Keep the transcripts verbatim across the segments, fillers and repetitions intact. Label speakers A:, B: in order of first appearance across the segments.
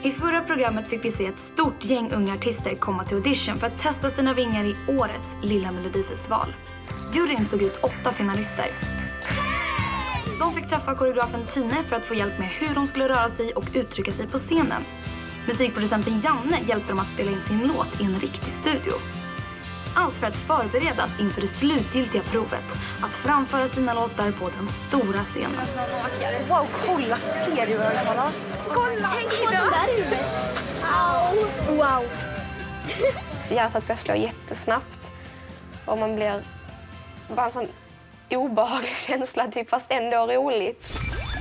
A: I förra programmet fick vi se ett stort gäng unga artister komma till audition för att testa sina vingar i årets Lilla Melodifestival. Juryn såg ut åtta finalister. De fick träffa koreografen Tine för att få hjälp med hur de skulle röra sig och uttrycka sig på scenen. Musikproducenten Janne hjälpte dem att spela in sin låt i en riktig studio. Allt för att förberedas inför det slutgiltiga provet, att framföra sina låtar på den stora scenen.
B: Wow, kolla stereoöronen. Kolla, tänk på den där huvudet. Au. Wow.
C: Hjärtat börjar slå jättesnabbt och man blir bara en sån obehaglig känsla, typ, fast ändå roligt.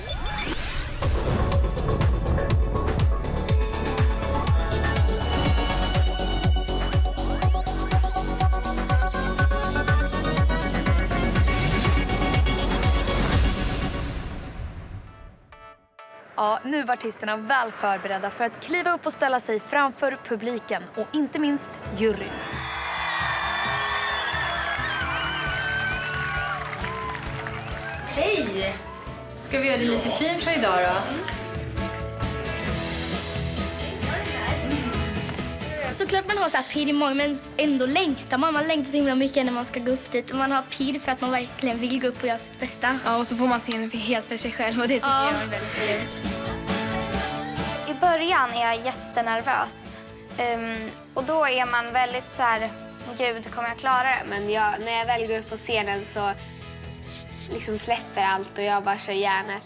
A: Ja, nu var artisterna väl förberedda för att kliva upp och ställa sig framför publiken och inte minst juryn.
D: Hej! Ska vi göra det lite fint för idag då?
B: Såklart man har så här pirr i magen, men ändå längtar man. Man längtar så himla mycket när man ska gå upp dit. Och man har pirr för att man verkligen vill gå upp och göra sitt bästa.
E: Ja, och så får man se en helt för sig själv och det tycker
B: Ja.
E: jag är väldigt kul.
F: I början är jag jättenervös. Um, och då är man väldigt så här, gud, kommer jag klara det?
C: Men jag, när jag väl går upp på scenen så liksom släpper allt och jag bara kör järnet.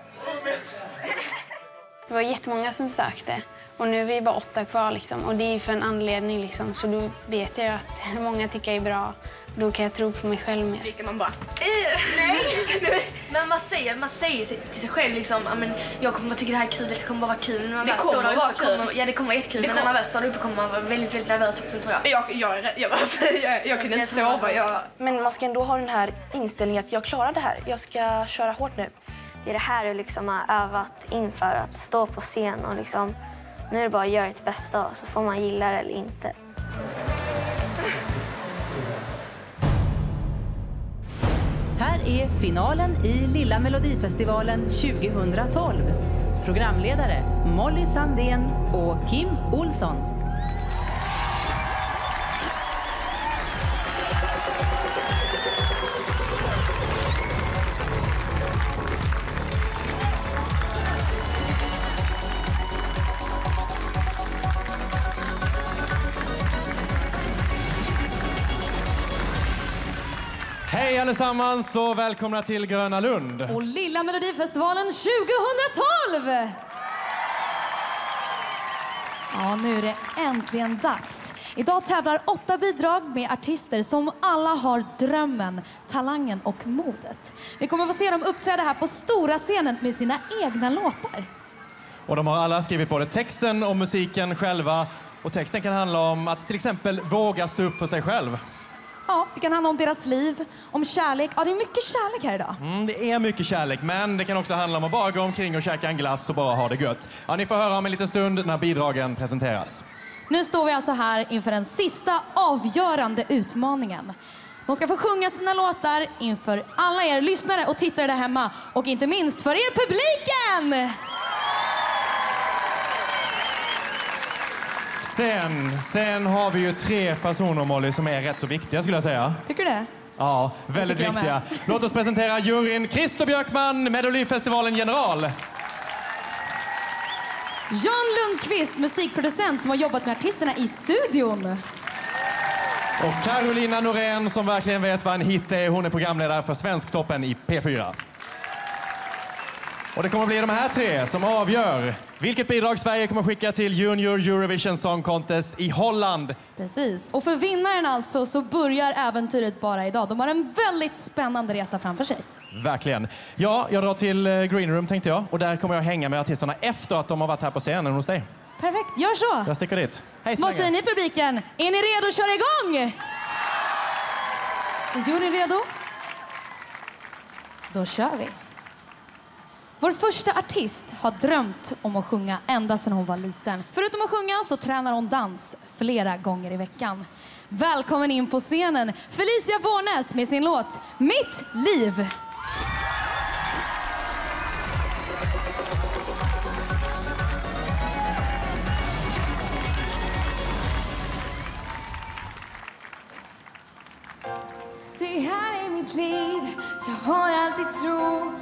G: Det var jättemånga som sökte och nu är vi bara åtta kvar liksom. Och det är ju för en anledning liksom, så då vet jag att många tycker jag är bra. Då kan jag tro på mig själv mer.
E: Man bara, eh, nej. Men man säger, man säger till sig själv liksom, men jag kommer att tycka det här är kul, det kommer bara vara kul. När man
D: Det
E: väl
D: kommer
E: står där
D: vara
E: uppe,
D: kul.
E: kommer, ja, det kommer vara jättekul,
D: Det
E: men
D: kommer-
E: när man väl står där uppe kommer man vara väldigt, väldigt nervös också, tror jag.
D: Jag, jag, jag, jag, jag, jag kunde inte sova. Jag...
H: Men man ska ändå ha den här inställningen att jag klarar det här. Jag ska köra hårt nu.
I: Det är det här du liksom har övat inför att stå på scen och liksom, nu är det bara att göra ditt bästa så får man gilla det eller inte.
J: Här är finalen i Lilla Melodifestivalen tjugohundratolv. Programledare Molly Sandén och Kim Olsson.
K: Hej allesammans och välkomna till Gröna Lund.
L: Och Lilla Melodifestivalen tjugohundratolv! Ja, nu är det äntligen dags. Idag tävlar åtta bidrag med artister som alla har drömmen, talangen och modet. Vi kommer få se dem uppträda här på stora scenen med sina egna låtar.
K: Och de har alla skrivit både texten och musiken själva. Och texten kan handla om att till exempel våga stå upp för sig själv.
L: Ja, det kan handla om deras liv, om kärlek. Ja, det är mycket kärlek här idag.
K: Mm, det är mycket kärlek, men det kan också handla om att bara gå omkring och käka en glass och bara ha det gött. Ja, ni får höra om en liten stund när bidragen presenteras.
L: Nu står vi alltså här inför den sista avgörande utmaningen. De ska få sjunga sina låtar inför alla er lyssnare och tittare där hemma. Och inte minst för er publiken!
K: Sen, sen har vi ju tre personer, Molly, som är rätt så viktiga skulle jag säga.
L: Tycker du det?
K: Ja, väldigt
L: tycker jag
K: viktiga.
L: med.
K: Låt oss presentera juryn Christer Björkman, Melodifestivalen general.
L: Jan Lundqvist, musikproducent som har jobbat med artisterna i studion.
K: Och Carolina Norén som verkligen vet vad en hit är. Hon är programledare för Svensktoppen i P fyra. Och det kommer bli de här tre som avgör vilket bidrag Sverige kommer skicka till Junior Eurovision Song Contest i Holland.
L: Precis. Och för vinnaren alltså så börjar äventyret bara idag. De har en väldigt spännande resa framför sig.
K: Verkligen. Ja, jag drar till eh, Green Room tänkte jag. Och där kommer jag hänga med artisterna efter att de har varit här på scenen hos dig.
L: Perfekt, gör så.
K: Jag sticker dit. Hej så
L: Vad
K: länge.
L: säger ni publiken? Är ni redo att köra igång? Är juryn redo? Då kör vi. Vår första artist har drömt om att sjunga ända sedan hon var liten. Förutom att sjunga så tränar hon dans flera gånger i veckan. Välkommen in på scenen Felicia Vårnäs med sin låt Mitt liv.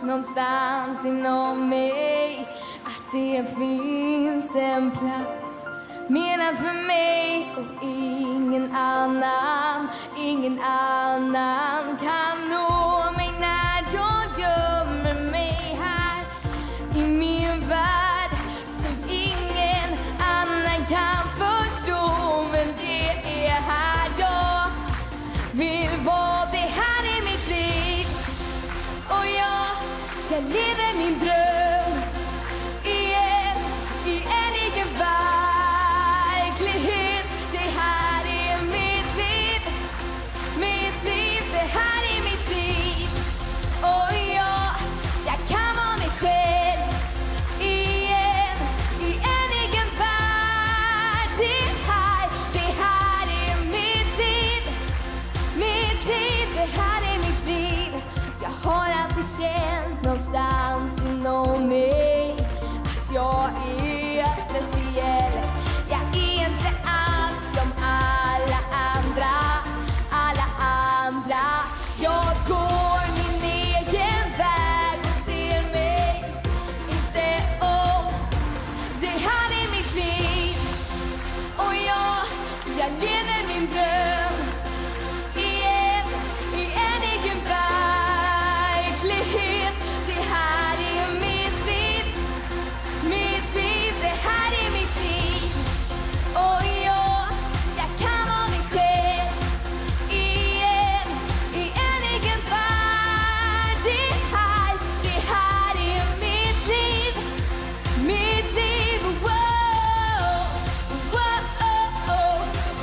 M: någonstans inom mig att det finns en plats menad för mig och ingen annan, ingen annan kan nå mig när jag gömmer mig här i min värld som ingen annan kan förstå. Men det är här jag vill vara, det här är mitt liv och jag, jag lever min dröm igen i en egen verklighet. Det här är mitt liv, mitt liv, det här är mitt liv och jag, jag kan vara mig själv igen i en egen värld. Det här, det här är mitt liv, mitt liv, det här är mitt liv. Jag har alltid känt någonstans inom mig att jag är speciell. Jag är inte alls som alla andra, alla andra. Jag går min egen väg och ser mig inte om. Det här är mitt liv och jag, jag lever min dröm igen i en egen verklighet. Det här är mitt liv, mitt liv, det här är mitt liv och jag, jag kan vara mig själv igen i en egen värld. Det här, det här är mitt liv, mitt liv. Wow, wow, wow,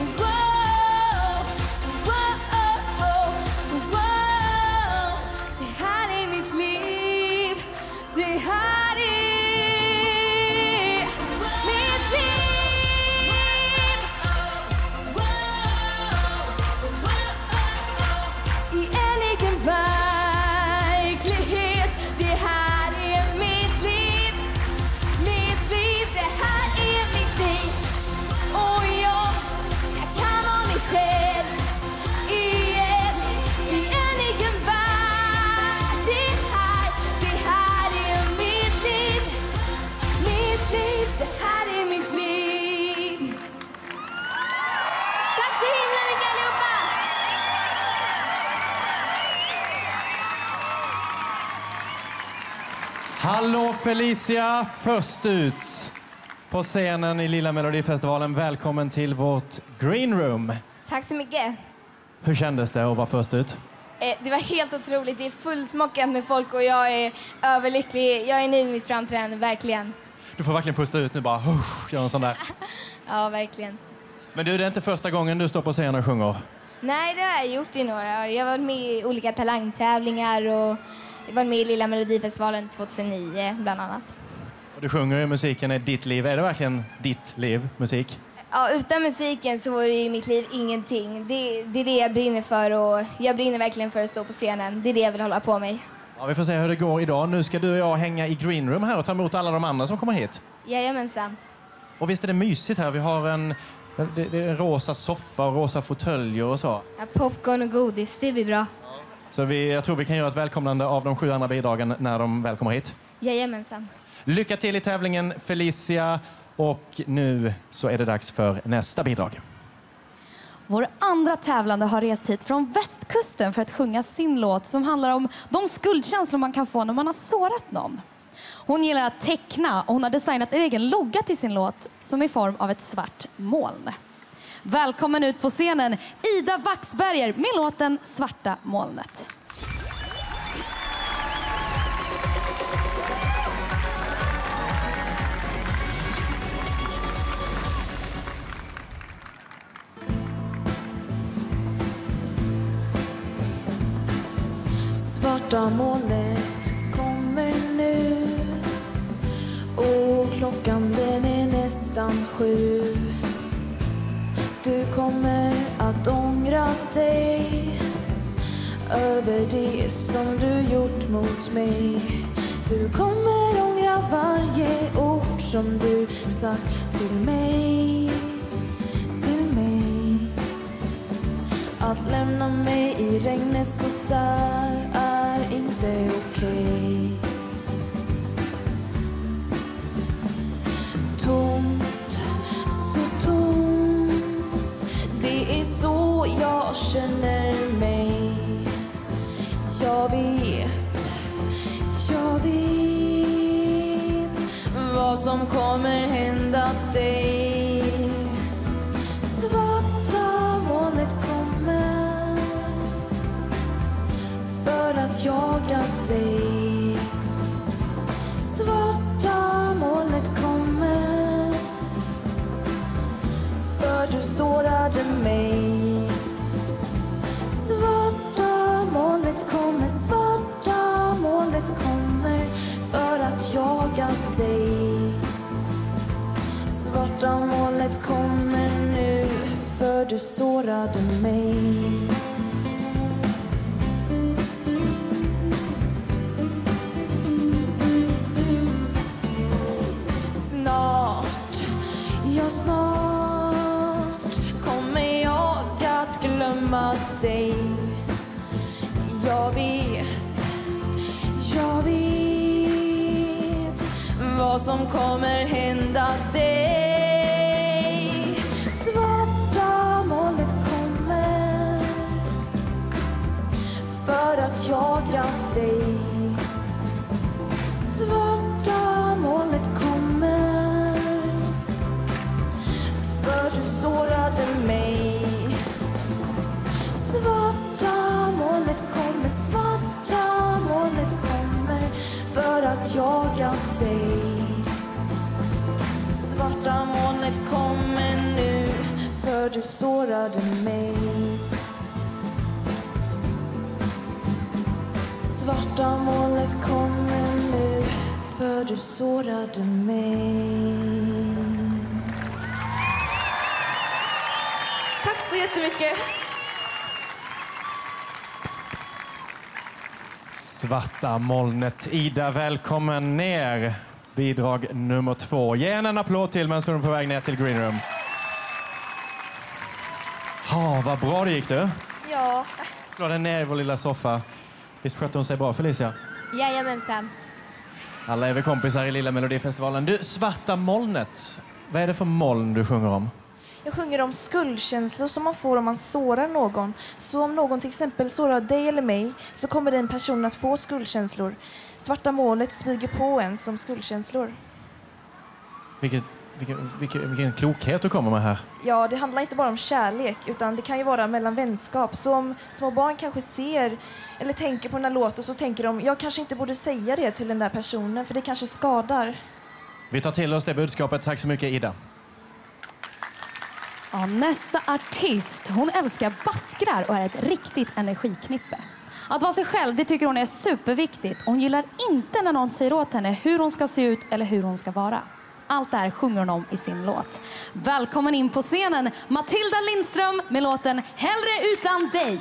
M: wow, wow. Det här är mitt liv, det här är mitt liv. I en egen verklighet. Det här är mitt liv, mitt liv, det här är mitt liv och jag, jag kan vara mig själv igen i en egen värld. Det här, det här är mitt liv, mitt liv, det här är mitt liv. Tack så himla mycket allihopa!
K: Hallå Felicia, först ut på scenen i Lilla Melodifestivalen. Välkommen till vårt green room.
M: Tack så mycket.
K: Hur kändes det att vara först ut?
M: Eh, det var helt otroligt. Det är fullsmockat med folk och jag är överlycklig. Jag är nöjd med mitt framträdande, verkligen.
K: Du får verkligen pusta ut nu bara. Husch, gör en sån där.
M: Ja, verkligen.
K: Men du, det är inte första gången du står på scenen och sjunger.
M: Nej, det har jag gjort i några år. Jag har varit med i olika talangtävlingar och jag var med i Lilla Melodifestivalen tjugohundranio bland annat.
K: Och du sjunger ju, musiken är ditt liv. Är det verkligen ditt liv, musik?
M: Ja, utan musiken så var det i mitt liv ingenting. Det, det är det jag brinner för och jag brinner verkligen för att stå på scenen. Det är det jag vill hålla på mig.
K: Ja, vi får se hur det går idag. Nu ska du och jag hänga i green room här och ta emot alla de andra som kommer hit.
M: Jajamensan.
K: Och visst är det mysigt här. Vi har en, det, det är en rosa soffa och rosa fåtöljer och så.
M: Ja, popcorn och godis, det blir bra.
K: Så vi, jag tror vi kan göra ett välkomnande av de sju andra bidragen när de väl kommer hit.
M: Jajamensan.
K: Lycka till i tävlingen, Felicia. Och nu så är det dags för nästa bidrag.
L: Vår andra tävlande har rest hit från västkusten för att sjunga sin låt som handlar om de skuldkänslor man kan få när man har sårat någon. Hon gillar att teckna och hon har designat en egen logga till sin låt som är i form av ett svart moln. Välkommen ut på scenen, Ida Waxberger med låten Svarta molnet.
N: Svarta molnet kommer nu och klockan den är nästan sju. Du kommer att ångra dig över det som du gjort mot mig. Du kommer ångra varje ord som du sagt till mig, till mig. Att lämna mig i regnet så där är inte okej. känner mig. Jag vet, jag vet vad som kommer hända dig. Svarta molnet kommer för att jaga dig. Svarta molnet kommer för du sårade mig. Svarta molnet kommer, svarta molnet kommer för att jaga dig. Svarta molnet kommer nu för du sårade mig. Snart, ja snart kommer jag att glömma dig. Jag vet, jag vet vad som kommer hända dig. Svarta molnet kommer för att jaga dig. Svarta molnet kommer för du sårade mig. Svarta molnet kommer, svarta molnet kommer för att jaga dig. Svarta molnet kommer nu för du sårade mig. Svarta molnet kommer nu för du sårade mig.
H: Tack så jättemycket.
K: Svarta molnet. Ida, välkommen ner. Bidrag nummer två. Ge en applåd till medan hon är på väg ner till Green Room. Ja, vad bra det gick du.
B: Ja.
K: Slå dig ner i vår lilla soffa. Visst skötte hon sig bra, Felicia?
B: Jajamensan.
K: Alla är vi kompisar i Lilla Melodifestivalen. Du, Svarta molnet. Vad är det för moln du sjunger om?
H: Jag sjunger om skuldkänslor som man får om man sårar någon. Så om någon till exempel sårar dig eller mig så kommer den personen att få skuldkänslor. Svarta molnet smyger på en som skuldkänslor.
K: Vilket, vilken, vilken, vilken klokhet du kommer med här.
H: Ja, det handlar inte bara om kärlek utan det kan ju vara mellan vänskap. Så om små barn kanske ser eller tänker på den här låten så tänker de jag kanske inte borde säga det till den där personen för det kanske skadar.
K: Vi tar till oss det budskapet. Tack så mycket, Ida.
L: Ja, nästa artist, hon älskar baskrar och är ett riktigt energiknippe. Att vara sig själv, det tycker hon är superviktigt. Hon gillar inte när någon säger åt henne hur hon ska se ut eller hur hon ska vara. Allt det här sjunger hon om i sin låt. Välkommen in på scenen, Matilda Lindström med låten Hellre utan dig.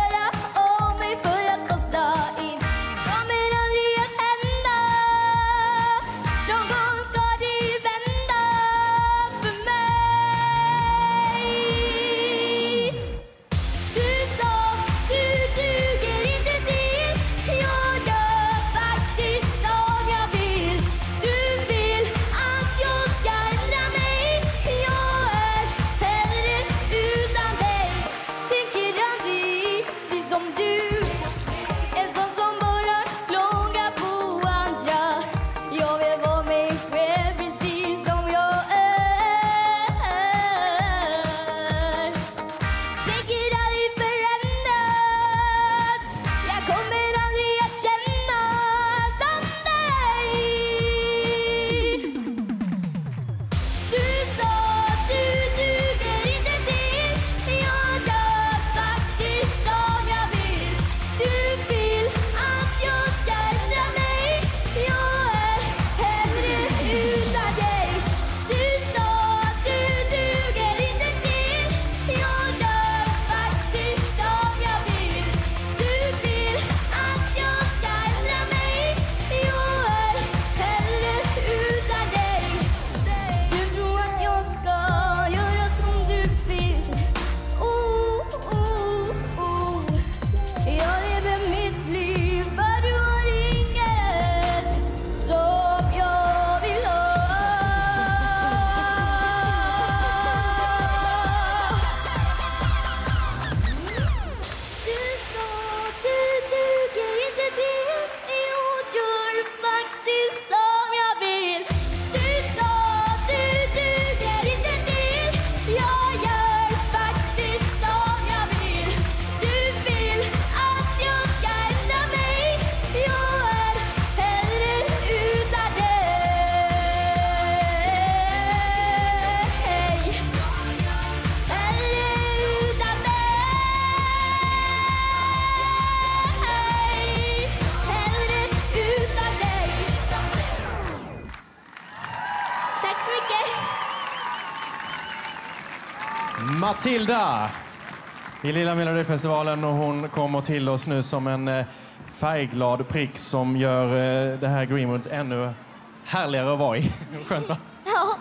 M: Kommer aldrig att hända.
K: Matilda i Lilla Melodifestivalen, och hon kommer till oss nu som en eh, färgglad prick som gör eh, det här Greenwood ännu härligare att vara i. Skönt, va?
B: Ja.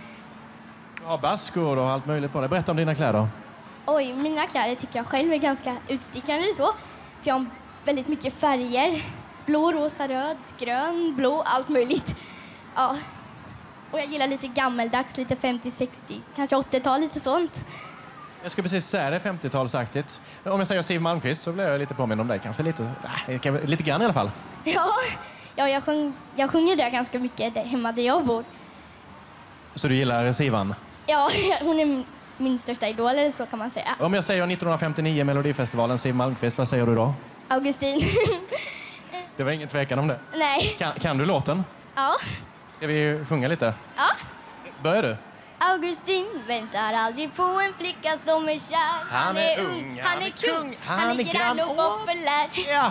K: Du har baskor och allt möjligt på dig. Berätta om dina kläder.
B: Oj, mina kläder tycker jag själv är ganska utstickande så. För jag har väldigt mycket färger. Blå, rosa, röd, grön, blå, allt möjligt. Ja. Och jag gillar lite gammeldags, lite femtio sextio, kanske åttiotal, lite sånt.
K: Jag ska precis säga det, femtiotalsaktigt. Om jag säger Siw Malmkvist så blir jag lite påminn om dig. Kanske lite, nej, lite grann i alla fall.
B: Ja, ja jag, sjung, jag sjunger där ganska mycket där, hemma där jag bor.
K: Så du gillar Siwan?
B: Ja, hon är min största idol, eller så kan man säga.
K: Om jag säger nittonhundrafemtionio Melodifestivalen, Siw Malmkvist, vad säger du då?
B: Augustin.
K: Det var ingen tvekan om det.
B: Nej.
K: Kan, kan du låten?
B: Ja.
K: Ska vi sjunga lite?
B: Ja.
K: Börjar du?
B: Augustin väntar aldrig på en flicka som är kär. Han är ung, han är kung, han är grann och populär.
K: Ja.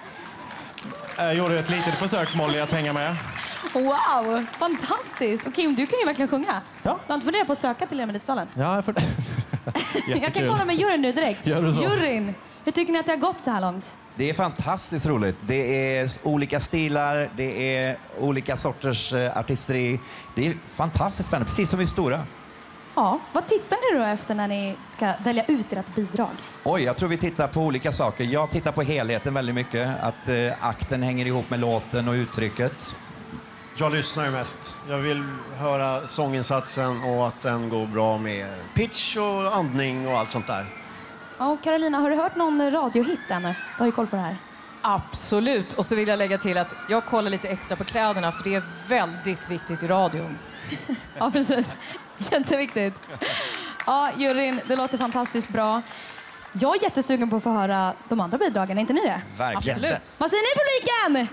K: Jag gjorde ett litet försök, Molly, att hänga med.
L: Wow, fantastiskt. Och Kim, du kan ju verkligen sjunga. Ja. Du har inte funderat på att söka till Melodifestivalen?
K: Ja, jag får...
L: Jag kan kolla med juryn nu direkt.
K: Gör du så?
L: Juryn, hur tycker ni att det har gått så här långt?
O: Det är fantastiskt roligt. Det är olika stilar, det är olika sorters uh, artisteri. Det är fantastiskt spännande, precis som i Stora.
L: Ja, vad tittar ni då efter när ni ska välja ut ert bidrag?
O: Oj, jag tror vi tittar på olika saker. Jag tittar på helheten väldigt mycket. Att uh, akten hänger ihop med låten och uttrycket.
P: Jag lyssnar ju mest. Jag vill höra sånginsatsen och att den går bra med pitch och andning och allt sånt där.
L: Och Carolina, har du hört någon radiohit ännu? Du har ju koll på det här.
Q: Absolut. Och så vill jag lägga till att jag kollar lite extra på kläderna för det är väldigt viktigt i radion.
L: Ja, precis. Jätteviktigt. Ja, juryn, det låter fantastiskt bra. Jag är jättesugen på att få höra de andra bidragen, är inte ni det?
O: Verkligen.
Q: Absolut.
L: Vad säger ni, publiken?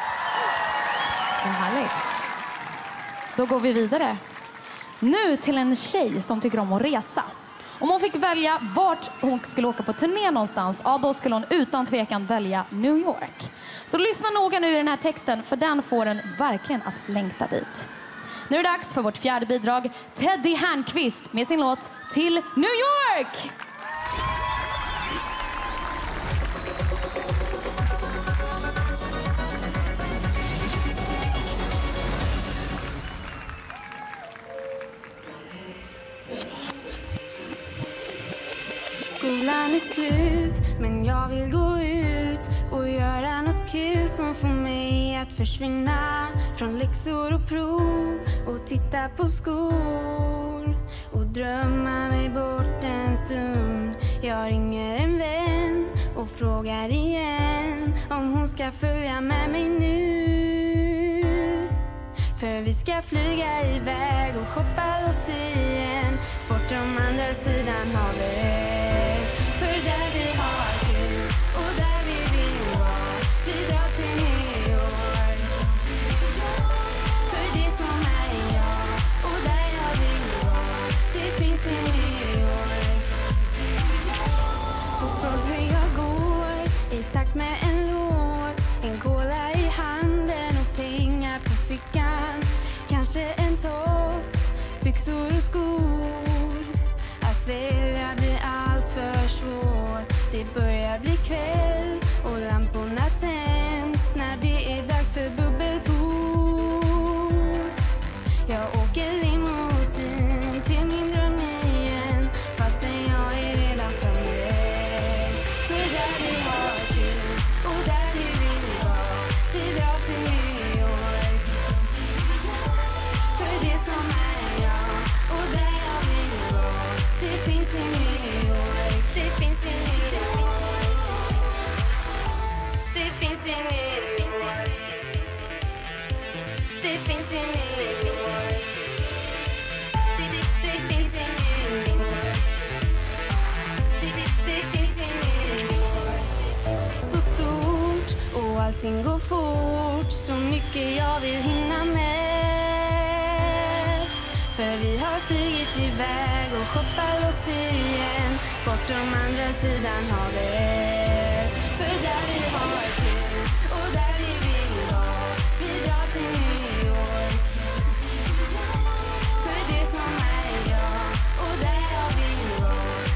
L: Vad härligt. Då går vi vidare. Nu till en tjej som tycker om att resa. Om hon fick välja vart hon skulle åka på turné någonstans, ja, då skulle hon utan tvekan välja New York. Så lyssna noga nu i den här texten, för den får en verkligen att längta dit. Nu är det dags för vårt fjärde bidrag, Teddy Härnqvist med sin låt Till New York!
N: Skolan är slut, men jag vill gå ut och göra något kul som får mig att försvinna från läxor och prov och titta på skor och drömma mig bort en stund. Jag ringer en vän och frågar igen om hon ska följa med mig nu. För vi ska flyga iväg och shoppa loss igen bortom andra sidan havet. För där vi har kul och där vi vill vara, vi drar till New York. För det som är jag och där jag vill vara, det finns i New York. På Broadway jag går i takt med en låt, en cola i handen och pengar på fickan. Kanske en topp, byxor och skor. Att välja blir allt för svårt. Det börjar bli kväll och lamporna tänds när det är dags för bubbelpool. Jag åker limousin till min dröm igen, fastän jag är redan framme. För där vi har kul och där vi vill vara, vi drar till New York. För det som är jag och där jag vill vara, det finns i New York. Det finns i New York. Det finns i New York. Det finns i New York. Det finns i New York. Det finns i New York. Så stort och allting går fort, så mycket jag vill hinna med. För vi har flygit iväg och shoppat loss igen bortom andra sidan havet. För där vi har kul och där vi vill vara, vi drar till New York. För det som är jag och där jag vill vara,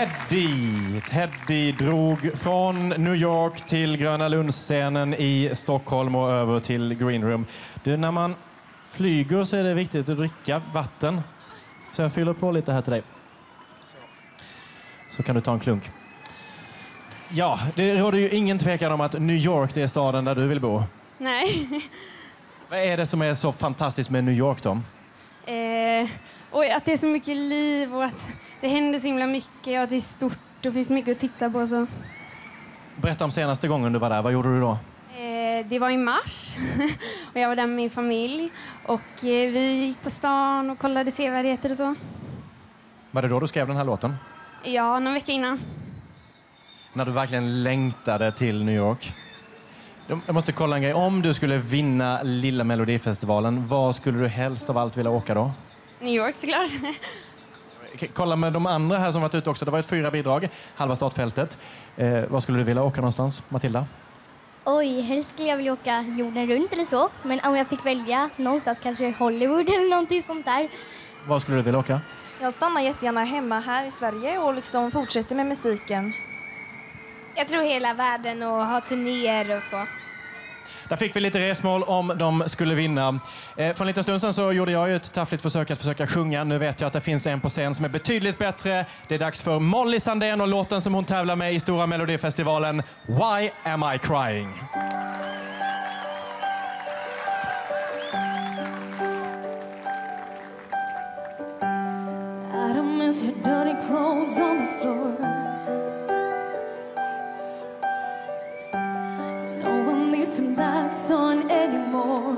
K: Teddy. Teddy drog från New York till Gröna Lund-scenen i Stockholm och över till Green Room. Du, när man flyger så är det viktigt att dricka vatten. Så jag fyller på lite här till dig. Så kan du ta en klunk. Ja, det råder ju ingen tvekan om att New York det är staden där du vill bo.
G: Nej.
K: Vad är det som är så fantastiskt med New York då?
G: Eh, och att det är så mycket liv och att det händer så himla mycket och att det är stort och finns mycket att titta på. Så.
K: Berätta om senaste gången du var där. Vad gjorde du då?
G: Eh, det var i mars och jag var där med min familj och eh, vi gick på stan och kollade sevärdheter och så.
K: Var det då du skrev den här låten?
G: Ja, någon vecka innan.
K: När du verkligen längtade till New York. Jag måste kolla en grej. Om du skulle vinna Lilla Melodifestivalen, var skulle du helst av allt vilja åka då?
G: New York såklart.
K: Kolla med de andra här som varit ute också. Det var ett fyra bidrag, halva startfältet. Eh, var skulle du vilja åka någonstans, Matilda?
B: Oj, helst skulle jag vilja åka jorden runt eller så. Men om jag fick välja någonstans, kanske Hollywood eller någonting sånt där.
K: Var skulle du vilja åka?
H: Jag stannar jättegärna hemma här i Sverige och liksom fortsätter med musiken.
R: Jag tror hela världen och ha turnéer och så.
K: Där fick vi lite resmål om de skulle vinna. Eh, för en liten stund sedan så gjorde jag ju ett taffligt försök att försöka sjunga. Nu vet jag att det finns en på scen som är betydligt bättre. Det är dags för Molly Sandén och låten som hon tävlar med i Stora Melodifestivalen. Why am I crying?
N: I don't miss your dirty clothes on the floor. No one leaves the lights on anymore.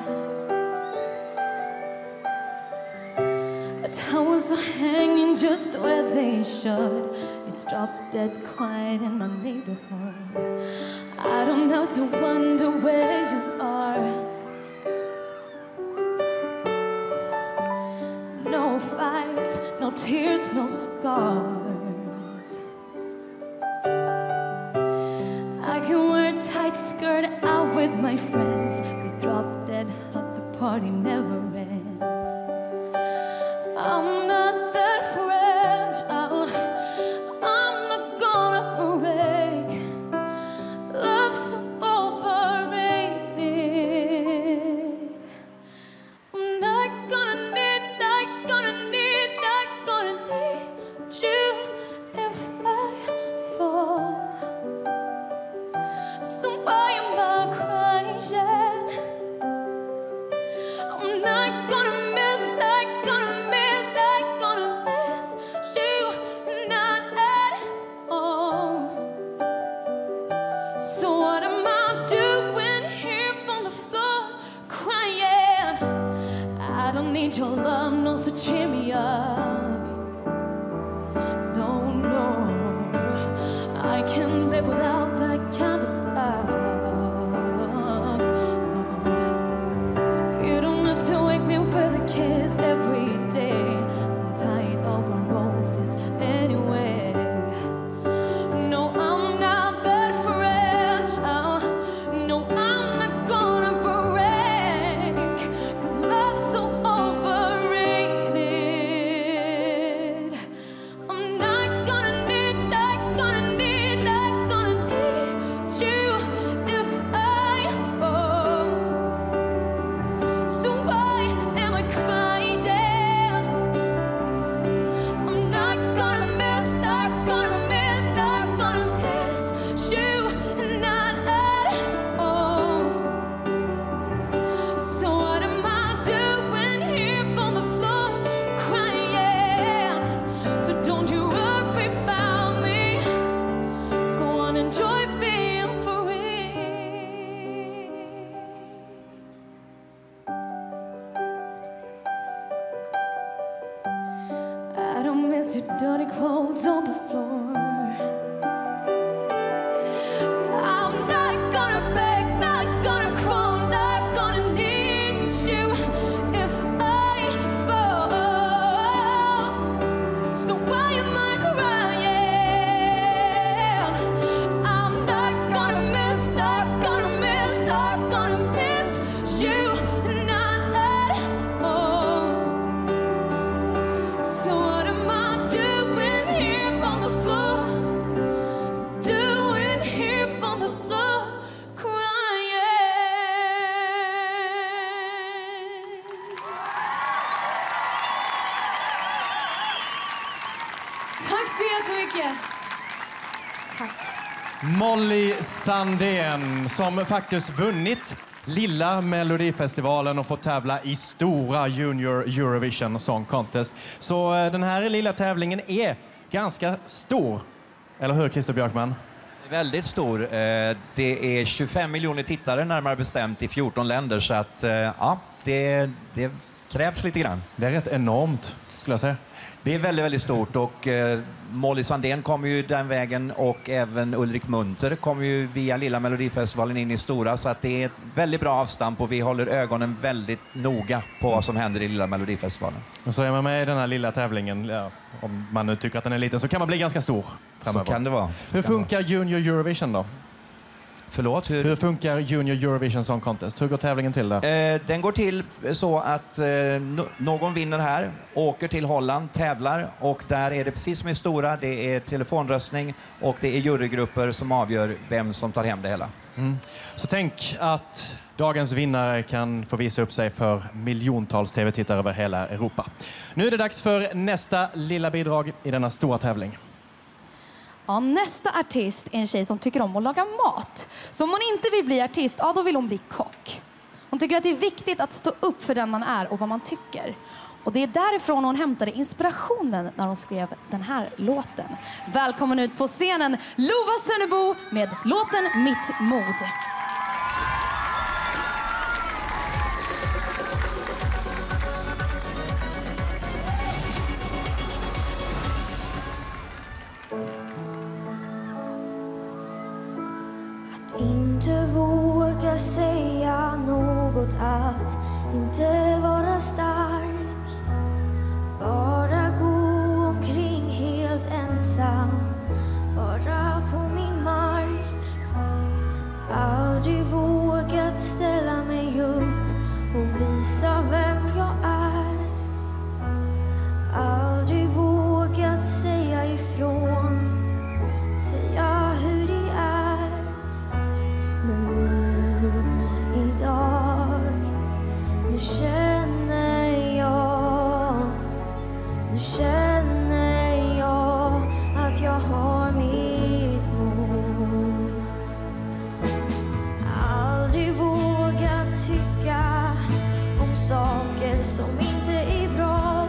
N: The towels are hanging just where they should. It's drop dead quiet in my neighborhood. I don't have to wonder where you are. No fights, no tears, no scars. I can wear a tight skirt out with my friends. We drop dead but the party never ends. I'm not that fragile. I'm not gonna break. Love's so overrated. I'm not gonna need, not gonna need, not gonna need you if I fall. So why am I crying? I'm not gonna miss, not gonna miss, not gonna miss you, not at all. So what am I doing here on the floor crying? I don't need your love, no, so cheer me up. No, no, I can't live without that kind of stuff. You don't have to wake me with a kiss every day. I'm tired of the roses anyway. No, I'm not that fragile. No, I'm not gonna break. 'Cause love's so overrated. I'm not gonna need, not gonna need, not gonna need you if I fall. So why am I crying? I'm not gonna miss, not gonna miss, not gonna miss you, not at all. So what am I doing here on the floor crying? So don't you worry about me. Go on, enjoy being free. I don't miss your dirty clothes on the floor. I'm not gonna beg, not gonna crawl, not gonna need you if I fall. So why am I crying? I'm not gonna miss, not gonna miss, not gonna miss you, not at all. So what am I doing here on the
L: mycket.
A: Tack.
K: Molly Sandén som faktiskt vunnit Lilla Melodifestivalen och fått tävla i stora Junior Eurovision Song Contest. Så eh, den här lilla tävlingen är ganska stor. Eller hur, Christer Björkman?
O: Väldigt stor. Eh, Det är tjugofem miljoner tittare närmare bestämt i fjorton länder. Så att, eh, ja, det, det krävs lite grann.
K: Det är rätt enormt, skulle jag säga.
O: Det är väldigt, väldigt stort. Och eh, Molly Sandén kommer ju den vägen och även Ulrik Munter kommer ju via Lilla Melodifestivalen in i stora. Så att det är ett väldigt bra avstamp och vi håller ögonen väldigt noga på vad som händer i Lilla Melodifestivalen.
K: Och så är man med i den här lilla tävlingen, ja, om man nu tycker att den är liten, så kan man bli ganska stor framöver.
O: Så kan det vara.
K: Hur funkar Junior Eurovision då?
O: Förlåt? Hur?
K: Hur funkar Junior Eurovision Song Contest? Hur går tävlingen till där?
O: Eh, den går till så att eh, no- någon vinner här, åker till Holland, tävlar och där är det precis som i stora, det är telefonröstning och det är jurygrupper som avgör vem som tar hem det hela.
K: Mm. Så tänk att dagens vinnare kan få visa upp sig för miljontals tv-tittare över hela Europa. Nu är det dags för nästa lilla bidrag i denna stora tävling.
L: Ja, nästa artist är en tjej som tycker om att laga mat. Så om hon inte vill bli artist, ja, då vill hon bli kock. Hon tycker att det är viktigt att stå upp för den man är och vad man tycker. Och det är därifrån hon hämtade inspirationen när hon skrev den här låten. Välkommen ut på scenen, Lova Sönnebo med låten Mitt mod.
N: Inte våga säga något, att inte vara stark. Bara gå omkring helt ensam, bara på min mark. Aldrig vågat ställa mig upp och visa vem jag är. Aldrig vågat säga ifrån, säga hur det är. Men nu, idag, nu känner jag, nu känner jag att jag har mitt mod. Aldrig vågat tycka om saker som inte är bra.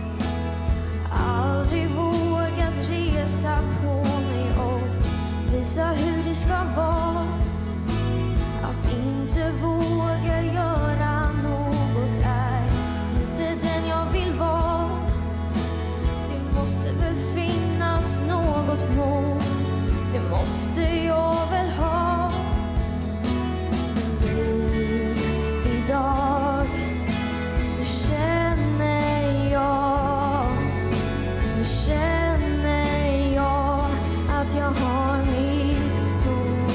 N: Aldrig vågat resa på mig och visa hur det ska vara. Att inte våga göra något är inte den jag vill vara. Det måste väl finnas något mål, det måste jag väl ha. För nu, idag, nu känner jag, nu känner jag att jag har mitt mod.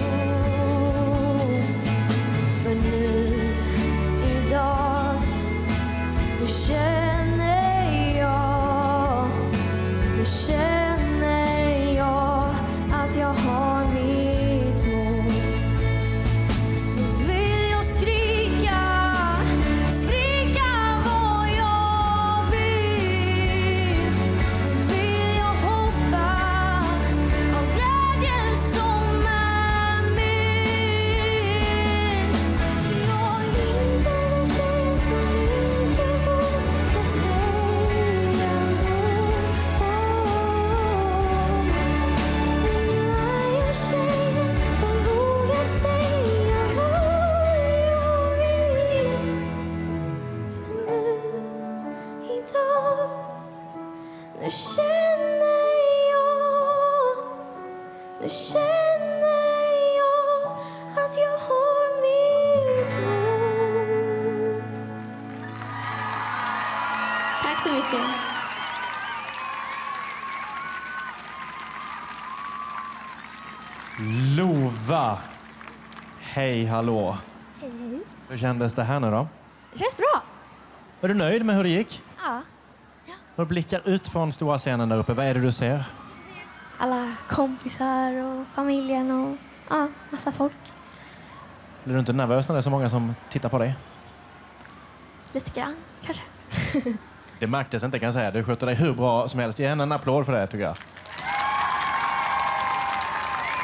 N: För nu, idag, nu känner jag, nu känner jag att jag har mitt mod. Nu vill jag skrika, skrika vad jag vill. Nu vill jag hoppa av glädjen som är min. Jag är inte den tjejen som inte vågar säga något. Men nu är jag tjejen som vågar säga vad jag vill. För nu, idag, nu känner jag, nu känner jag att jag har mitt mod.
A: Tack så mycket.
K: Lova! Hej, hallå.
A: Hej.
K: Hur kändes det här nu då?
A: Det känns bra.
K: Är du nöjd med hur det gick?
A: Ja.
K: När du blickar ut från stora scenen där uppe, vad är det du ser?
A: Alla kompisar och familjen och ja, massa folk.
K: Blir du inte nervös när det är så många som tittar på dig?
A: Lite grann, kanske.
K: Det märktes inte, kan jag säga. Du sköter dig hur bra som helst. Ge henne en applåd för det, tycker jag.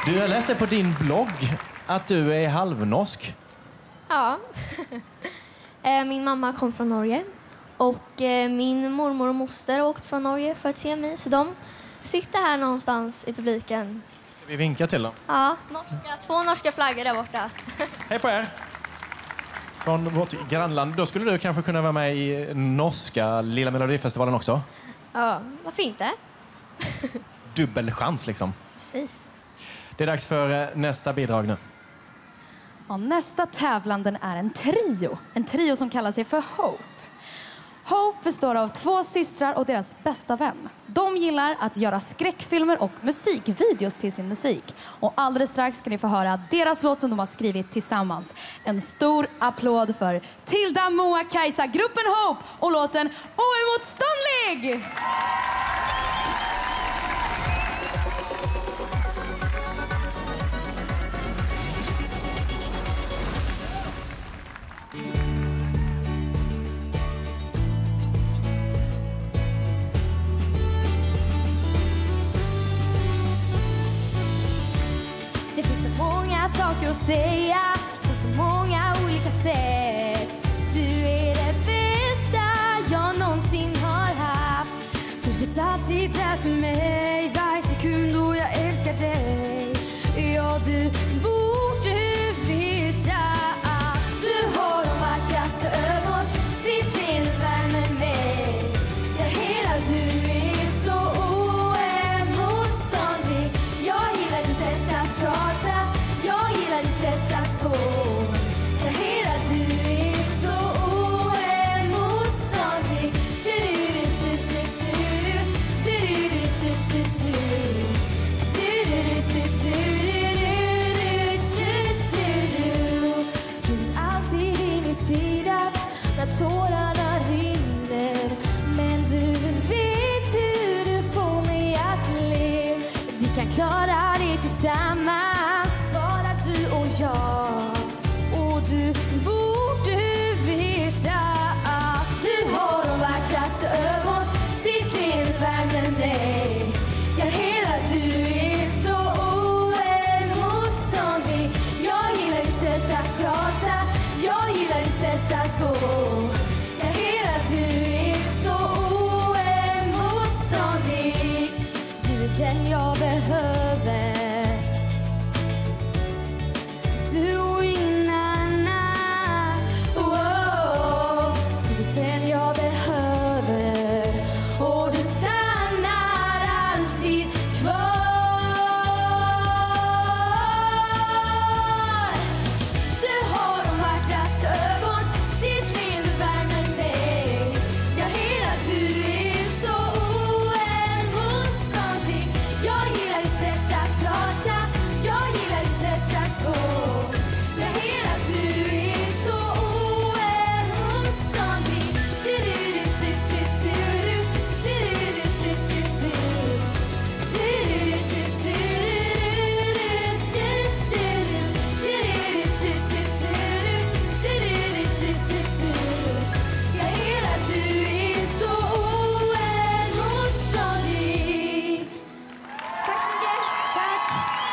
K: Du, jag läste på din blogg att du är halvnorsk.
S: Ja. Eh, min mamma kom från Norge. Och eh, min mormor och moster har åkt från Norge för att se mig. Så de sitter här någonstans i publiken.
K: Ska vi vinka till dem?
S: Ja, norska, två norska flaggor där borta.
K: Hej på er! Från vårt grannland. Då skulle du kanske kunna vara med i norska Lilla Melodifestivalen också.
S: Ja, vad fint det.
K: Dubbel chans liksom.
S: Precis.
K: Det är dags för nästa bidrag nu.
L: Ja, nästa tävlanden är en trio. En trio som kallar sig för Hope. Hope består av två systrar och deras bästa vän. De gillar att göra skräckfilmer och musikvideos till sin musik. Och alldeles strax ska ni få höra deras låt som de har skrivit tillsammans. En stor applåd för Tilda, Moa, Kajsa, gruppen Hope och låten Oemotståndlig!
M: Det finns så många saker att säga på så många olika sätt. Du är det bästa jag någonsin har haft. Du finns alltid där för mig, varje sekund och jag älskar dig. Ja, du borde veta att du har de vackraste ögon. Ditt ben värmer mig. Jag hela du är så oemotståndlig. Jag gillar ditt sätt att prata. Jag gillar ditt sätt att gå. Jag hela du är så oemotståndlig. Du finns alltid i min sida när tårarna rinner. Men du vet hur du får mig att le. Vi kan klara det tillsammans, bara du och jag. Och du borde veta att du har de vackraste ögon. Ditt ben värmer mig. Jag hela du är så oemotståndlig. Jag gillar ditt sätt att prata. Jag gillar ditt sätt att gå. Jag hela du är så oemotståndlig. Du är den jag behöver. Du och ingen annan. Oh, du är den jag behöver. Och du stannar alltid kvar. Du har de vackraste ögon. Ditt leende värmer mig. Jag hela du är så oemotståndlig. Jag gillar ditt sätt att prata. Jag gillar ditt sätt att gå. Jag hela du är så oemotståndlig. Jag hela du är så oemotståndlig. Tack så mycket. Tack.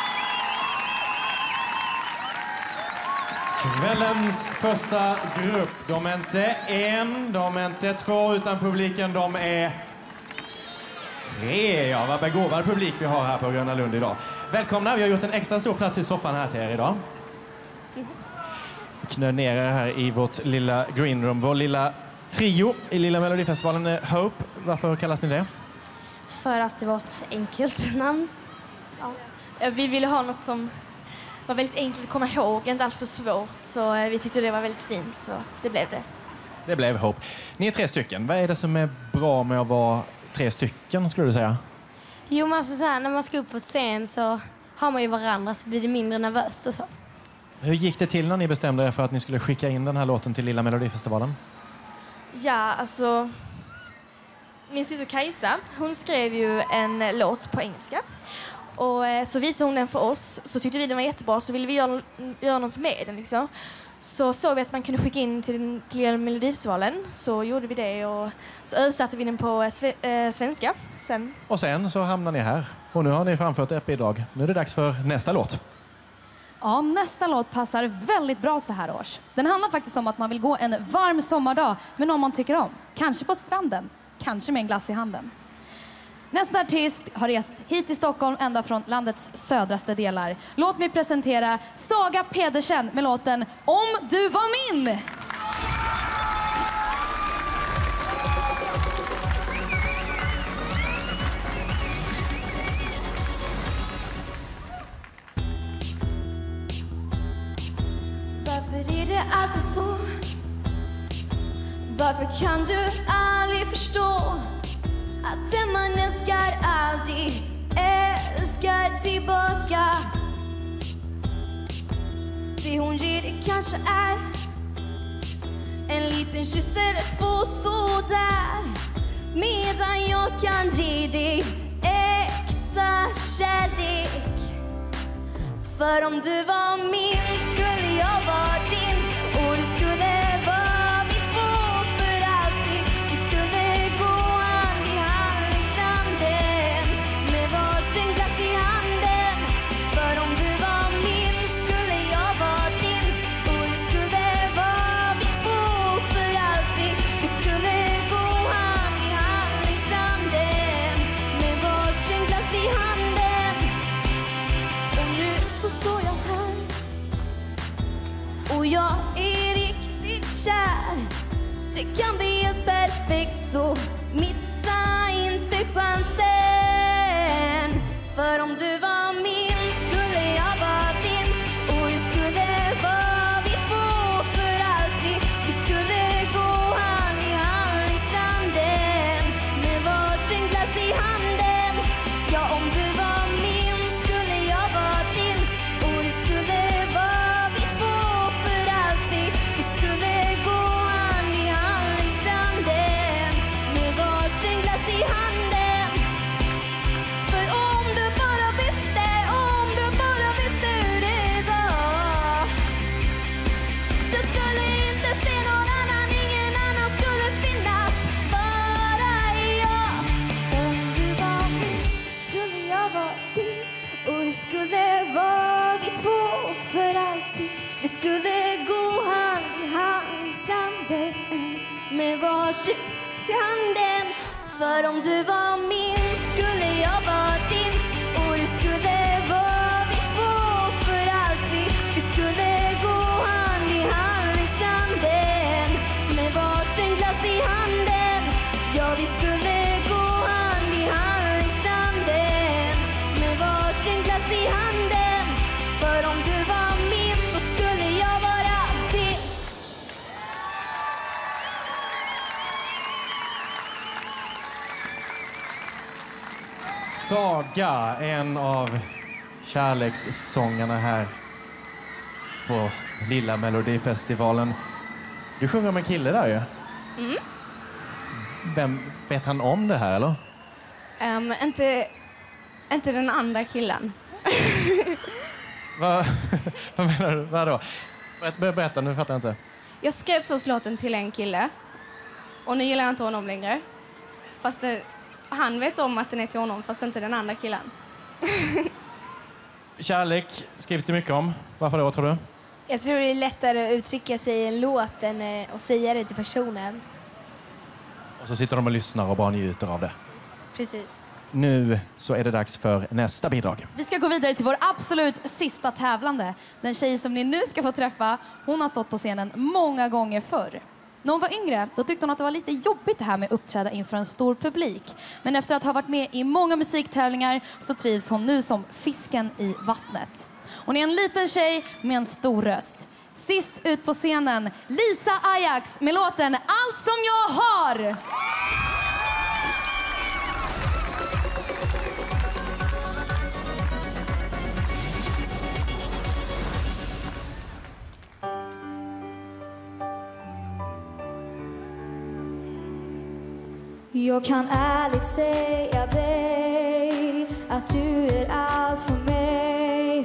K: Kvällens första grupp. De är inte en, de är inte två, utan publiken, de är tre. Ja, vad begåvad publik vi har här på Gröna Lund idag. Välkomna, vi har gjort en extra stor plats i soffan här till er idag. Knö ner er här i vårt lilla green room. Vår lilla trio i Lilla Melodifestivalen är Hope. Varför kallas ni det?
B: För att det var ett enkelt namn.
S: Ja. Vi ville ha något som var väldigt enkelt att komma ihåg, inte allt för svårt. Så vi tyckte det var väldigt fint, så det blev det.
K: Det blev Hope. Ni är tre stycken. Vad är det som är bra med att vara tre stycken, skulle du säga?
R: Jo, men alltså så här, när man ska upp på scen så har man ju varandra, så blir det mindre nervöst och så.
K: Hur gick det till när ni bestämde er för att ni skulle skicka in den här låten till Lilla Melodifestivalen?
S: Ja, alltså... Min syster Kajsa, hon skrev ju en låt på engelska. Och eh, så visade hon den för oss. Så tyckte vi den var jättebra, så ville vi göra, göra något med den liksom. Så såg vi att man kunde skicka in till, till Melodifestivalen. Så gjorde vi det och så översatte vi den på sve, eh, svenska sen.
K: Och sen så hamnade ni här. Och nu har ni framfört ett bidrag. Nu är det dags för nästa låt.
L: Ja, nästa låt passar väldigt bra så här års. Den handlar faktiskt om att man vill gå en varm sommardag med någon man tycker om. Kanske på stranden, kanske med en glass i handen. Nästa artist har rest hit till Stockholm ända från landets södraste delar. Låt mig presentera Saga Pedersen med låten Om du var min!
M: Varför är det alltid så? Varför kan du aldrig förstå att den man älskar aldrig älskar tillbaka? Det hon ger det kanske är en liten kyss eller två sådär, medan jag kan ge dig äkta kärlek. För om du var min skulle jag vara din, och det skulle vara vi två för alltid. Vi skulle gå hand i hand i stranden med varsin glass i handen. För om du var min skulle jag vara din, och det skulle vara vi två för alltid. Vi skulle gå hand i hand i stranden med varsin glass i handen. Och nu så står jag här och jag är riktigt kär. Det kan bli helt perfekt, så missa inte chansen. För om du var min skulle jag vara din, och det skulle vara vi två för alltid. Vi skulle gå hand i hand i stranden med varsin glass i handen. Ja, om du var min skulle jag vara din, och det skulle vara vi två för alltid. Vi skulle gå hand i hand i stranden med varsin glass i handen. För om du bara visste, om du bara visste hur det var, du skulle inte se någon annan, ingen annan skulle finnas, bara jag. Om du var min skulle jag vara din, och det skulle vara vi två för alltid. Vi skulle gå hand i hand i stranden med varsin i handen. För om du var min skulle jag vara din, och det skulle vara vi två för alltid. Vi skulle gå hand i hand i stranden med varsin glass i handen. Ja, vi skulle gå hand i hand i stranden med varsin glass i handen. För om du var min så skulle jag vara din.
K: Saga, en av kärlekssångarna här på Lilla Melodifestivalen. Du sjunger om en kille där ju.
T: Mm.
K: Vem, vet han om det här eller?
T: Um, inte, inte den andra killen.
K: Vad vad menar du? Vadå? Berätta, berätta, nu fattar jag inte.
T: Jag skrev först låten till en kille, och nu gillar jag inte honom längre. Fast det, han vet om att den är till honom, fast inte den andra killen.
K: Kärlek skrivs det mycket om. Varför då, tror du?
R: Jag tror det är lättare att uttrycka sig i en låt än eh, att säga det till personen.
K: Och så sitter de och lyssnar och bara njuter av det.
R: Precis.
K: Nu så är det dags för nästa bidrag.
L: Vi ska gå vidare till vår absolut sista tävlande. Den tjej som ni nu ska få träffa, hon har stått på scenen många gånger förr. När hon var yngre, då tyckte hon att det var lite jobbigt det här med att uppträda inför en stor publik. Men efter att ha varit med i många musiktävlingar så trivs hon nu som fisken i vattnet. Hon är en liten tjej med en stor röst. Sist ut på scenen, Lisa Ajax med låten Allt som jag har!
M: Jag kan ärligt säga dig att du är allt för mig.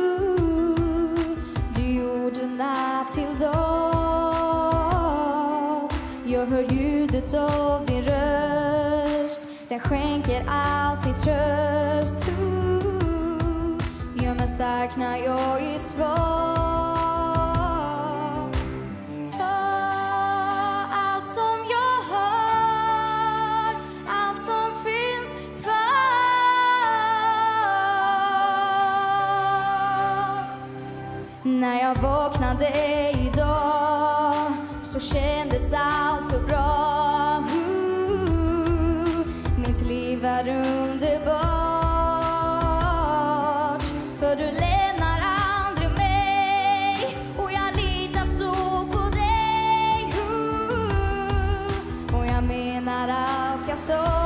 M: Du gjorde natt till dag. Jag hör ljudet av din röst. Den skänker alltid tröst. stark när jag är svag. Ta allt som jag har, allt som finns kvar. När jag vaknade idag så kändes allt så bra. Mitt liv är underbart, för du lämnar aldrig mig, och jag litar så på dig. Och jag menar allt jag sa.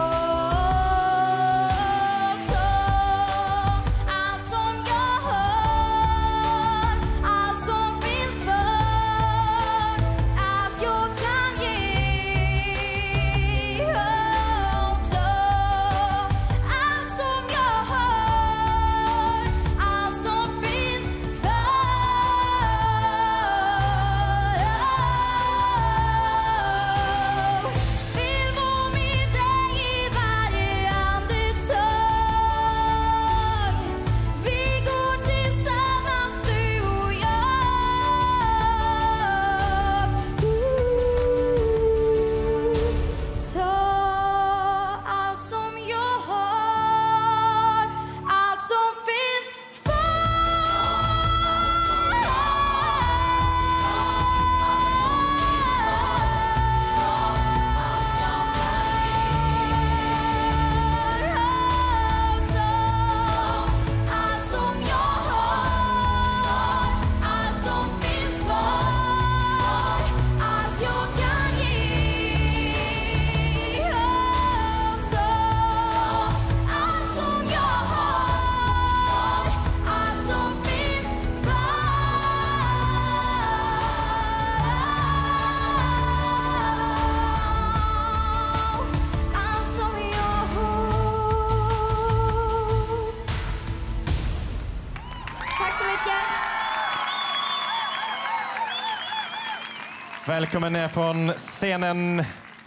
K: Välkommen ner från scenen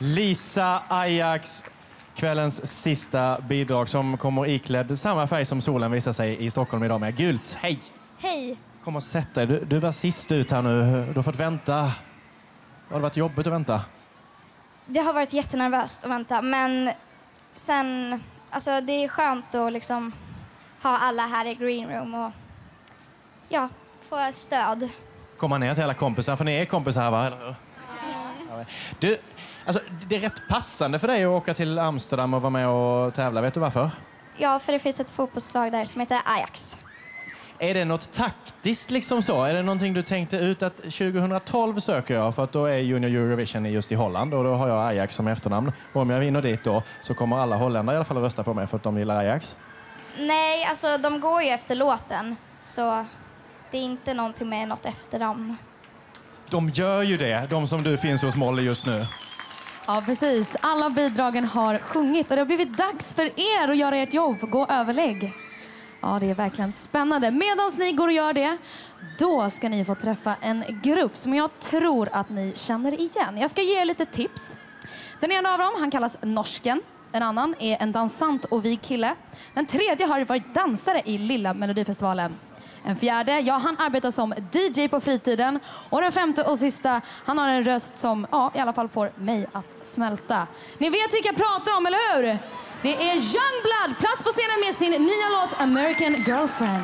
K: Lisa Ajax, kvällens sista bidrag som kommer iklädd samma färg som solen visar sig i Stockholm idag med gult. Hej!
B: Hej!
K: Kom och sätt dig. Du, du var sist ut här nu. Du har fått vänta. Har det varit jobbigt att vänta?
B: Det har varit jättenervöst att vänta, men sen, alltså det är skönt att liksom ha alla här i green room och ja, få stöd.
K: Komma ner till alla kompisar, för ni är kompisar här, va? Eller hur? Ja. Du, alltså, det är rätt passande för dig att åka till Amsterdam och vara med och tävla. Vet du varför?
B: Ja, för det finns ett fotbollslag där som heter Ajax.
K: Är det något taktiskt liksom så? Är det någonting du tänkte ut att tjugohundratolv söker jag, för att då är Junior Eurovision just i Holland och då har jag Ajax som efternamn. Och om jag vinner dit då så kommer alla holländare i alla fall att rösta på mig för att de gillar Ajax.
B: Nej, alltså de går ju efter låten, så det är inte någonting med något efternamn.
K: De gör ju det, de som du finns hos Molly just nu.
L: Ja, precis. Alla bidragen har sjungit och det har blivit dags för er att göra ert jobb. Gå och överlägg. Ja, det är verkligen spännande. Medan ni går och gör det, då ska ni få träffa en grupp som jag tror att ni känner igen. Jag ska ge er lite tips. Den ena av dem, han kallas Norsken. En annan är en dansant och vig kille. Den tredje har varit dansare i Lilla Melodifestivalen. En fjärde, ja, han arbetar som D J på fritiden. Och den femte och sista, han har en röst som ja, i alla fall får mig att smälta. Ni vet vilka jag pratar om, eller hur? Det är Youngblood, plats på scenen med sin nya låt American Girlfriend.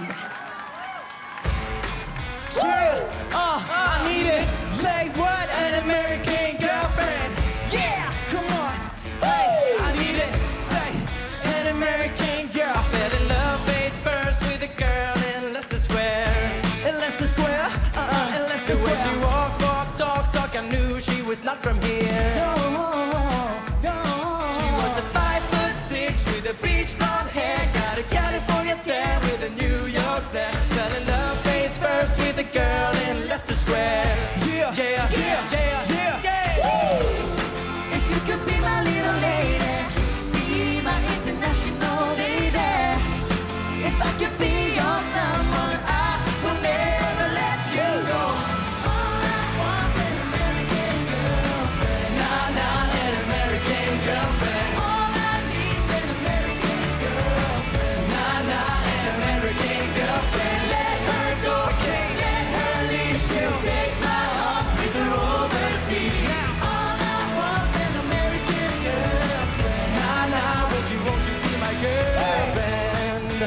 U: Yeah, uh, I need it. Say what, an American girlfriend. Yeah, come on. Hey, I need it. Say, an American girl. Fell in love face first with a girl in Leicester Square. In Leicester Square, uh-uh, in Leicester Square. When she walk, walk, talk, talk, I knew she was not from here. No, no. She was a five foot six with a beach blonde hair. Got a California tan with a New York flair. Fell in love face first with a girl in Leicester Square. Yeah, yeah, yeah, yeah, yeah, yeah. Woo! If you could be my little lady, be my international lady. If I could be your someone, I will never let you go. All I want is an American girlfriend. Nah, leave. She'll take my heart with her overseas. All I want's an American girlfriend. Nah, nah, won't you, won't you be my girlfriend?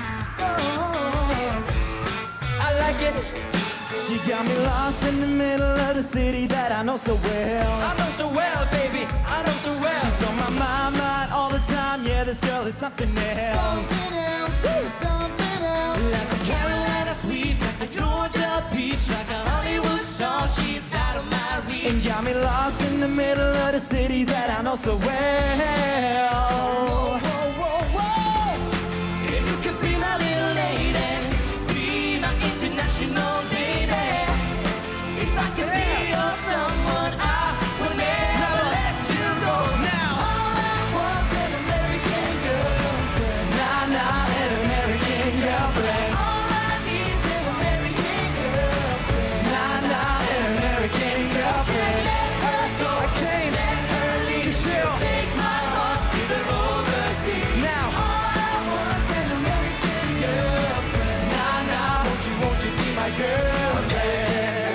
U: Oh, I like it. She got me lost in the middle of the city that I know so well. I know so well, baby, I know so well. She's on my mind, mind all the time. Yeah, this girl is something else. Something else, Woo. something else. Like a Carolina sweet, like a Georgia peach, like a Hollywood star. She's out of my reach. And got me lost in the middle of the city that I know so well. Whoa, whoa, whoa, whoa. If you could be my little lady, be my international baby. If I could be your someone, I will never let you go. Now, all I want's an American girlfriend. Nah, nah, an American girlfriend. All I need's an American girlfriend. Nah, nah, an American girlfriend. Can't let her go, I can't let her leave. She'll take my heart with her overseas. Now, all I want's an American girlfriend. Nah, nah, won't you, won't you be my girlfriend?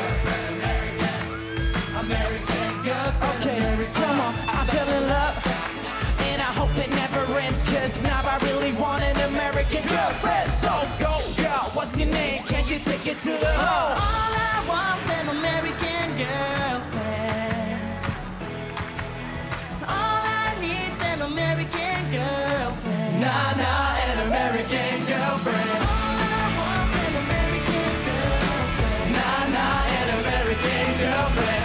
U: American girlfriend. Okay, come on, I fell in love, and I hope it never ends, cause now I really want an American girlfriend. So go, girl, what's your name? Can you take it to the hole? All I want's an American girlfriend. All I need's an American girlfriend. Nah, nah, an American girlfriend. All I want's an American girlfriend. Nah, nah, an American girlfriend.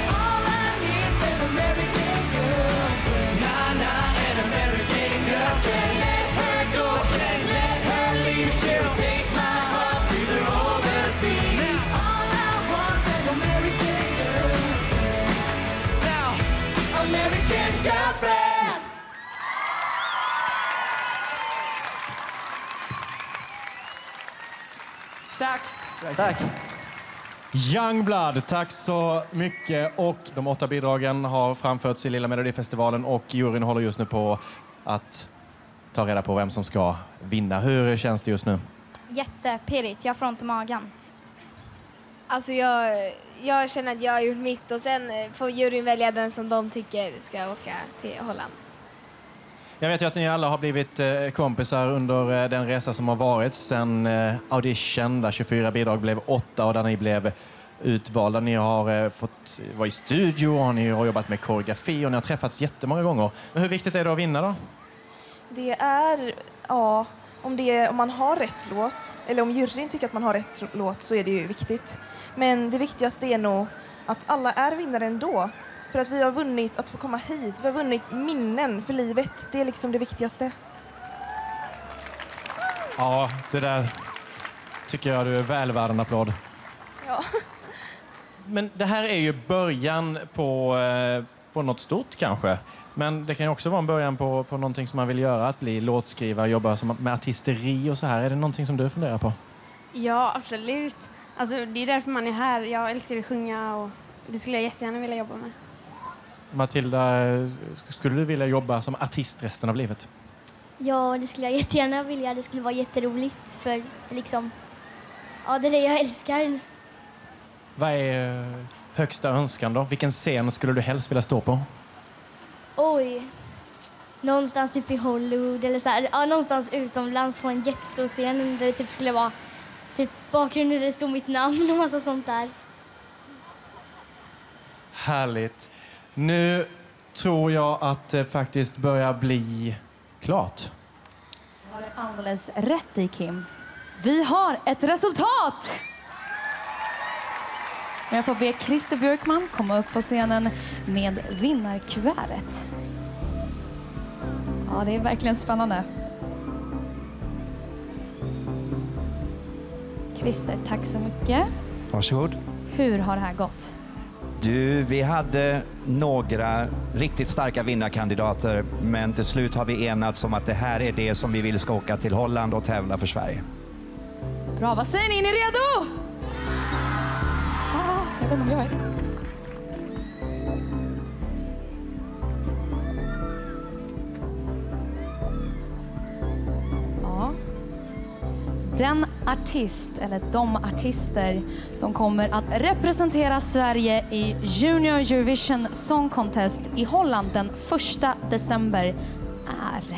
U: She'll take my heart with her overseas. All I want's an American girlfriend. Now, American girlfriend.
K: Tack. Tack. Youngblood, tack så mycket. Och de åtta bidragen har framförts i Lilla Melodifestivalen och juryn håller just nu på att ta reda på vem som ska vinna. Hur känns det just nu?
B: Jättepirrigt. Jag får ont i magen.
F: Alltså jag, jag känner att jag har gjort mitt och sen får juryn välja den som de tycker ska åka till Holland.
K: Jag vet ju att ni alla har blivit kompisar under den resa som har varit sen audition där tjugofyra bidrag blev åtta och där ni blev utvalda. Ni har fått vara i studio och ni har jobbat med koreografi och ni har träffats jättemånga gånger. Men hur viktigt är det att vinna då?
H: Det är, ja, om, det, om man har rätt låt, eller om juryn tycker att man har rätt låt så är det ju viktigt. Men det viktigaste är nog att alla är vinnare ändå. För att vi har vunnit att få komma hit. Vi har vunnit minnen för livet. Det är liksom det viktigaste.
K: Ja, det där tycker jag du är väl värd en applåd.
H: Ja.
K: Men det här är ju början på, på något stort kanske. Men det kan ju också vara en början på, på någonting som man vill göra. Att bli låtskrivare, jobba som, med artisteri och så här. Är det någonting som du funderar på?
T: Ja, absolut. Alltså, det är därför man är här. Jag älskar att sjunga och det skulle jag jättegärna vilja jobba med.
K: Matilda, skulle du vilja jobba som artist resten av livet?
B: Ja, det skulle jag jättegärna vilja. Det skulle vara jätteroligt för det liksom... Ja, det är det jag älskar.
K: Vad är högsta önskan då? Vilken scen skulle du helst vilja stå på?
B: Oj. Någonstans typ i Hollywood eller så här. Ja, någonstans utomlands på en jättestor scen där det typ skulle vara typ bakgrunden där det stod mitt namn och massa sånt där.
K: Härligt. Nu tror jag att det faktiskt börjar bli klart.
L: Du har alldeles rätt i, Kim. Vi har ett resultat! Jag får be Christer Björkman komma upp på scenen med vinnarkuvertet. Ja, det är verkligen spännande. Christer, tack så mycket.
O: Varsågod.
L: Hur har det här gått?
O: Du, vi hade några riktigt starka vinnarkandidater, men till slut har vi enats om att det här är det som vi vill ska åka till Holland och tävla för Sverige.
L: Bra, vad säger ni? Är ni redo? Ah, jag vet inte om jag är det. Ja. Den artist, eller de artister som kommer att representera Sverige i Junior Eurovision Song Contest i Holland den första december är...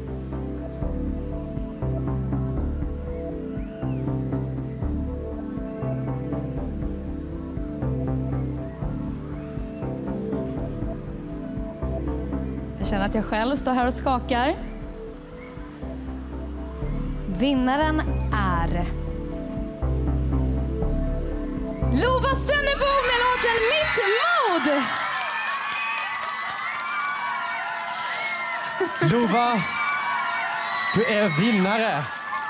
L: Jag känner att jag själv står här och skakar. Vinnaren är Lova Sönnebo med låten Mitt mod!
K: Lova, du är vinnare.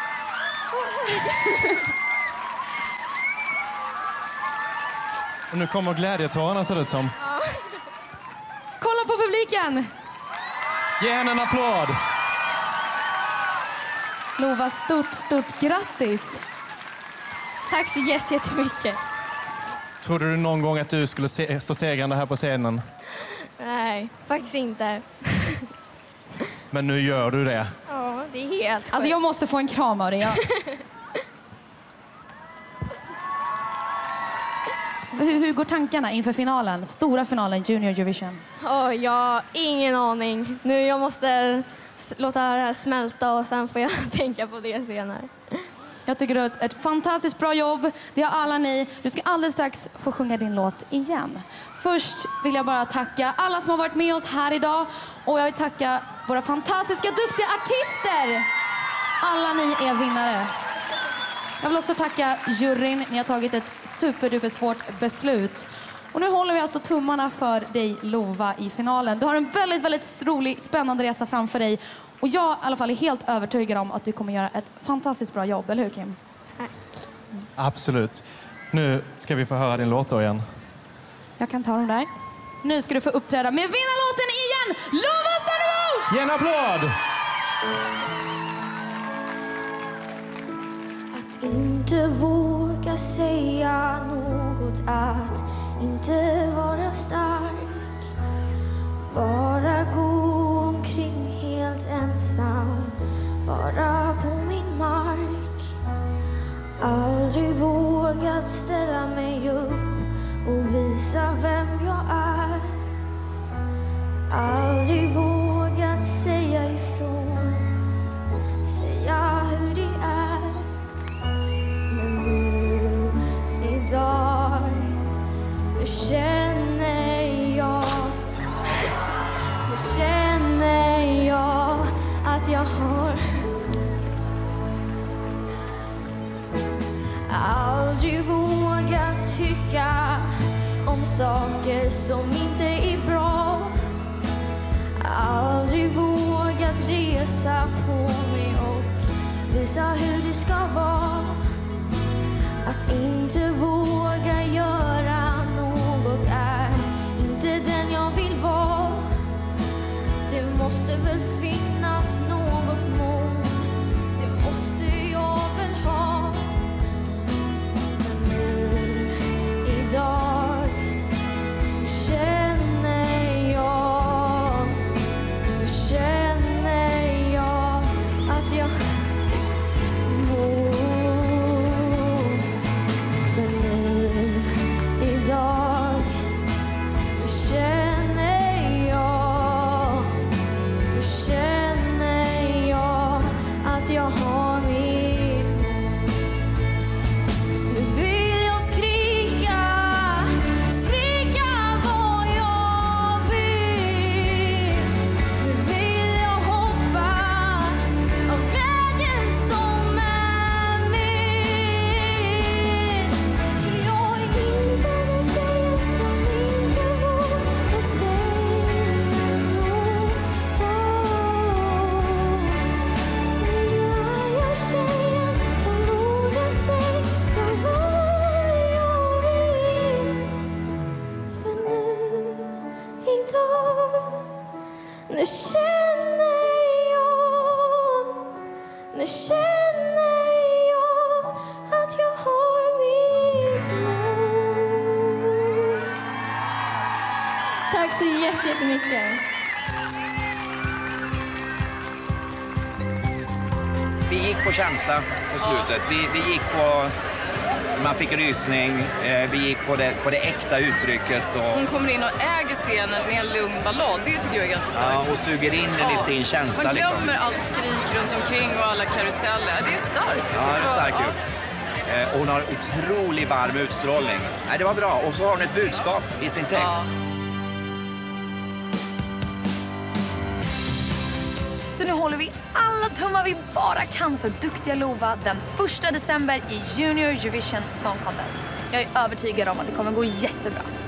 K: Och nu kommer glädjetårarna, ser det ut som.
L: Kolla på publiken!
K: Ge henne en applåd.
L: Lova, stort, stort grattis.
S: Tack så jättemycket.
K: Trodde du någon gång att du skulle se, stå segrande här på scenen?
S: Nej, faktiskt inte.
K: Men nu gör du det.
S: Ja, det är helt sjukt.
L: Alltså jag måste få en kram av dig. Jag... hur, hur går tankarna inför finalen? Stora finalen, Junior Eurovision.
S: Oh, jag har ingen aning. Nu jag måste låta det här smälta och sen får jag tänka på det senare.
L: Jag tycker du har ett fantastiskt bra jobb. Det har alla ni. Du ska alldeles strax få sjunga din låt igen. Först vill jag bara tacka alla som har varit med oss här idag. Och jag vill tacka våra fantastiska, duktiga artister. Alla ni är vinnare. Jag vill också tacka juryn. Ni har tagit ett superduper svårt beslut. Och nu håller vi alltså tummarna för dig, Lova, i finalen. Du har en väldigt, väldigt rolig, spännande resa framför dig. Och jag i alla fall är helt övertygad om att du kommer göra ett fantastiskt bra jobb. Eller hur, Kim?
S: Tack.
K: Absolut. Nu ska vi få höra din låt då igen.
L: Jag kan ta dem där. Nu ska du få uppträda med vinnarlåten igen! Lova Sönnebo!
K: Ge en applåd!
N: Att inte våga säga något, att inte vara stark, bara gå omkring helt ensam, bara på min mark. Aldrig vågat ställa mig upp och visa vem jag är. Aldrig vågat säga ifrån, säga hur det är. Men nu, idag, nu känner jag, nu känner jag att jag har aldrig vågat tycka om saker som inte är bra. Aldrig vågat resa på mig och visa hur det ska vara. Att inte våga göra något är inte den jag vill vara. Det måste väl finnas något mål, det måste jag väl ha. För nu, idag, känner jag, nu känner jag att jag mår. För nu, idag, nu känner jag, nu känner jag att jag har mitt mål. Nu vill jag skrika, skrika vad jag vill. Nu vill jag hoppa av glädjen som är min. För jag är inte den tjejen som inte vågar säga något. Nu är jag tjejen som vågar säga vad jag vill. För nu, idag, nu känner jag, nu känner jag att jag har mitt mål.
S: Tack så jättemycket.
O: vi gick på känsla på slutet. Vi, vi gick på... Man fick rysning, eh, vi gick på det, på det äkta uttrycket. Och...
Q: Hon kommer in och äger scenen med en lugn ballad. Det tycker jag är ganska starkt.
O: Ja, och suger in den i sin känsla.
Q: Man glömmer
O: liksom.
Q: allt skrik runt omkring och alla karuseller. Det är starkt.
O: Ja, det är starkt ju. Eh, och hon har otroligt varm utstrålning. Nej, det var bra. Och så har hon ett budskap i sin text. Ja.
A: Så nu håller vi alla tummar vi bara kan för duktiga Lova den första december i Junior Eurovision Song Contest. Jag är övertygad om att det kommer gå jättebra.